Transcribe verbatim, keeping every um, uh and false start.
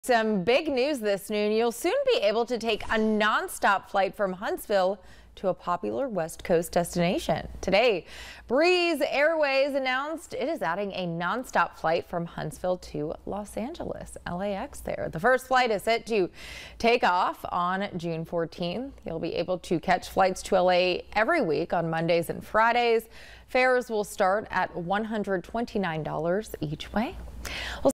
Some big news this noon. You'll soon be able to take a nonstop flight from Huntsville to a popular West Coast destination. Today, Breeze Airways announced it is adding a nonstop flight from Huntsville to Los Angeles, L A X there. The first flight is set to take off on June fourteenth. You'll be able to catch flights to L A every week on Mondays and Fridays. Fares will start at one hundred twenty-nine dollars each way. Well,